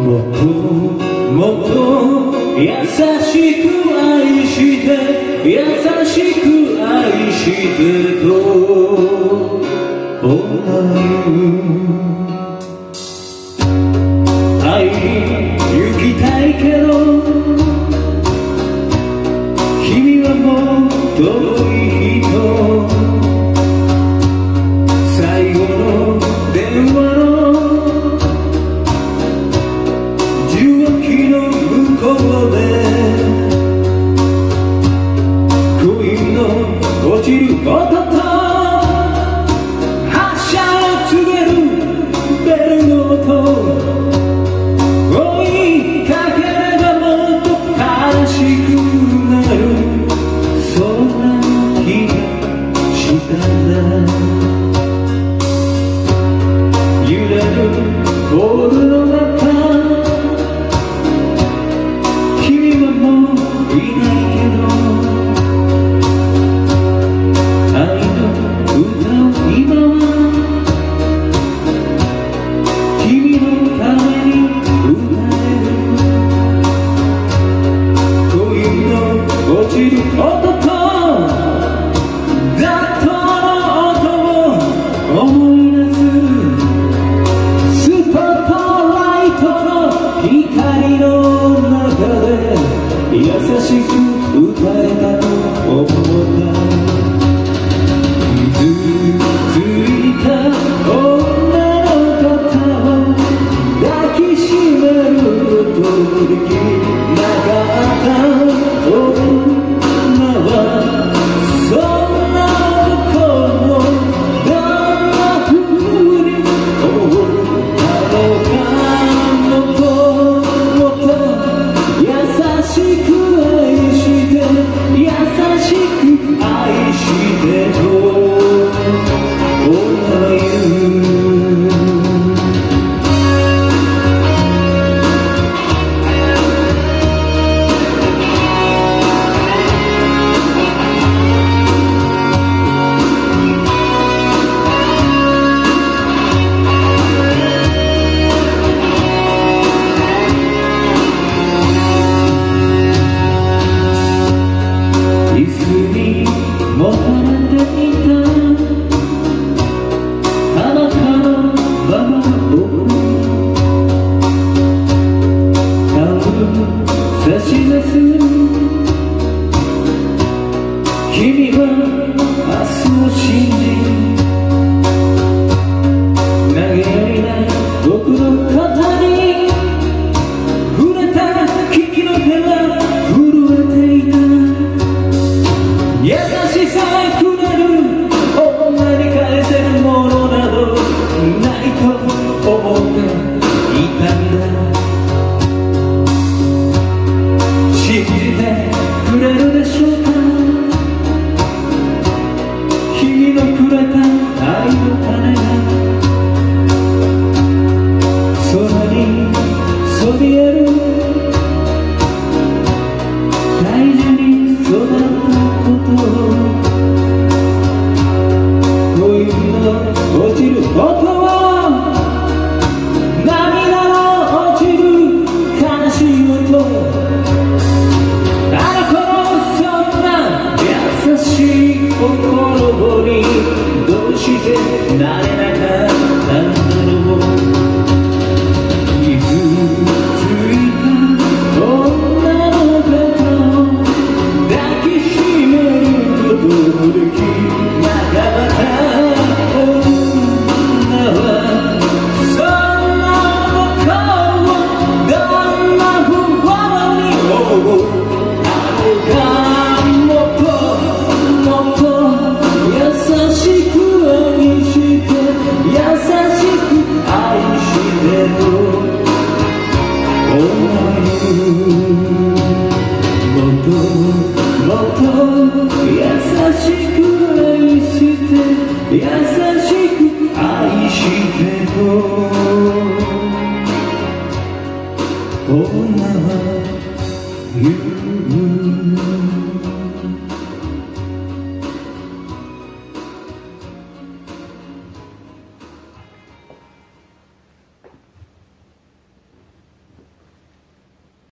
もっともっと優しく愛して優しく愛してと思う。会いに行きたいけど君はもう遠い人。最後の電話の受話器の向こうで恋の落ちる音と発車を告げるベルの音。追いかければもっと悲しくなる。そんな気がしたんだ。揺れるボールの中君はもういないけど愛の歌を今は君のために歌える。恋の落ちる音とダットの音を思い出す。スポットライトの光の中で優しく歌えたと思った。傷ついた女の肩を抱きしめることできなかった。女はそんな男をどんな風に思ったのか。もっともっと優しく愛して優しく愛してと思う。椅子にもたれていたあなたのまま僕タオル差し出す。君は明日を信じ投げやりな僕の肩に触れた君の手は震えていた。優しさくれる女に返せるものなどないと思っていたんだ。信じてくれるでしょうか。君のくれた愛の種が空にそびえる。大事に育った恋の落ちる音は涙の落ちる悲しい音。あの頃そんな優しい心にどうしてなれなかったんだろう。傷ついた女の肩を抱きしめることできなかった。女はそんな僕をどんな風に思う。あれがもっともっと優しく愛して優しく愛してと思う。もっともっと優しく愛して優しく